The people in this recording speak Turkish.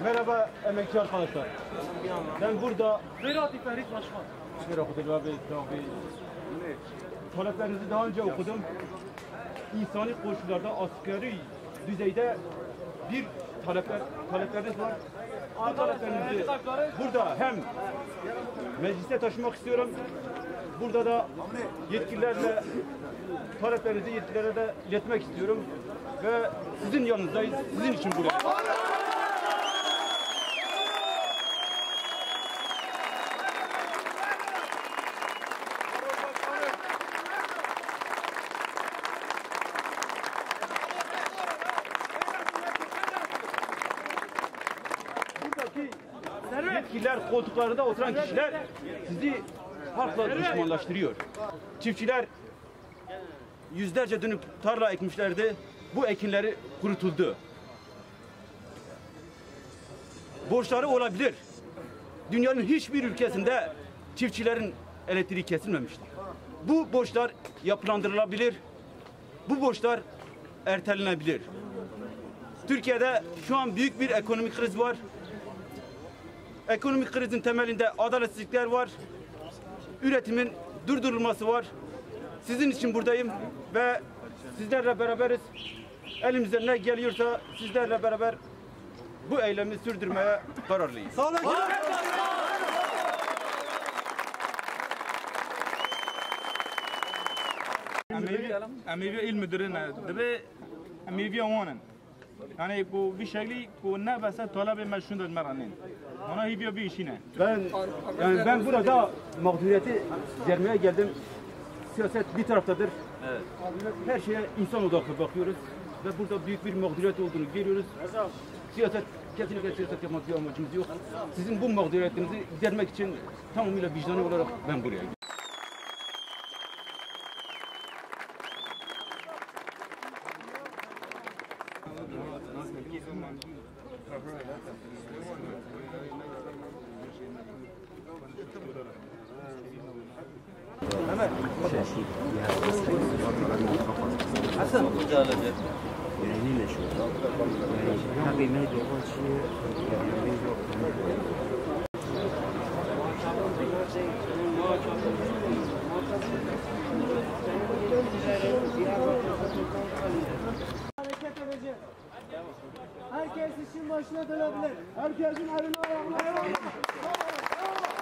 Merhaba emekçi arkadaşlar. Ben burada Berat İferit Başkan. bir okudum abi. Taleplerinizi daha önce okudum. İnsani koşullarda asgari düzeyde bir talepleriniz var. Bu taleplerinizi burada hem meclise taşımak istiyorum. Burada da yetkililerle taleplerinizi yetkililere de iletmek istiyorum. Ve sizin yanınızdayız. Sizin için buradayız. Buradaki yetkililer, koltuklarında oturan kişiler sizi halkla düşmanlaştırıyor. Çiftçiler yüzlerce dönüm tarla ekmişlerdi. Bu ekinleri kurutuldu. Borçları olabilir. Dünyanın hiçbir ülkesinde çiftçilerin elektriği kesilmemiştir. Bu borçlar yapılandırılabilir. Bu borçlar ertelenebilir. Türkiye'de şu an büyük bir ekonomik kriz var. Ekonomik krizin temelinde adaletsizlikler var. Üretimin durdurulması var. Sizin için buradayım ve sizlerle beraberiz. Elimizden ne geliyorsa sizlerle beraber bu eylemi sürdürmeye kararlıyız. Sağ olun. امیوی علم درنه دبی امیوی آوانن یعنی کو bir şekli کو نه بس طلب مشون داد مرانین ona hibiyo bir işine. Ben burada mağduriyeti görmeye geldim. Siyaset bir taraftadır. Evet. Her şeye insan odaklı bakıyoruz ve burada büyük bir mağduriyet olduğunu görüyoruz. Siyaset kesinlikle siyaset yapmak bir amacımız yok. Sizin bu mağduriyetinizi gidermek için tamamıyla vicdani olarak ben buraya geldim. Hasan yani şu tabii medya Hareket edecek. Herkes işin başına dönebilir. Herkesin elini ayağına.